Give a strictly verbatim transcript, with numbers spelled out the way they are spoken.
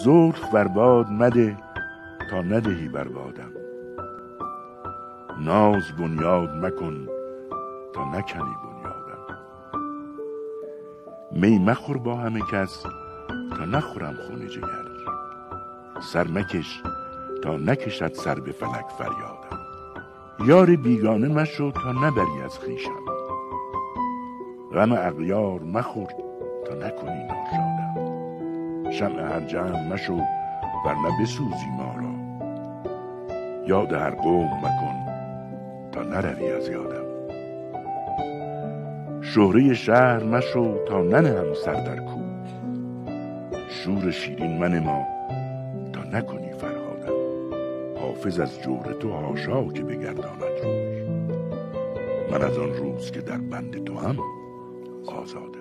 زلف بر باد مده تا ندهی بر بادم، ناز بنیاد مکن تا نکنی بنیادم. می مخور با همه کس تا نخورم خون جگر، سر مکش تا نکشد سر به فلک فریادم. یار بیگانه مشو تا نبری از خویشم، غم اغیار مخور تا نکنی ناشادم. شمع هر جمع مشو ورنه بسوزی ما را، یاد هر قوم مکن تا نروی از یادم. شهره شهر مشو تا ننهم سر در کوه، شور شیرین منما تا نکنی فرهادم. حافظ از جور تو حاشا که بگرداند روی، من از آن روز که در بند تو هم آزادم.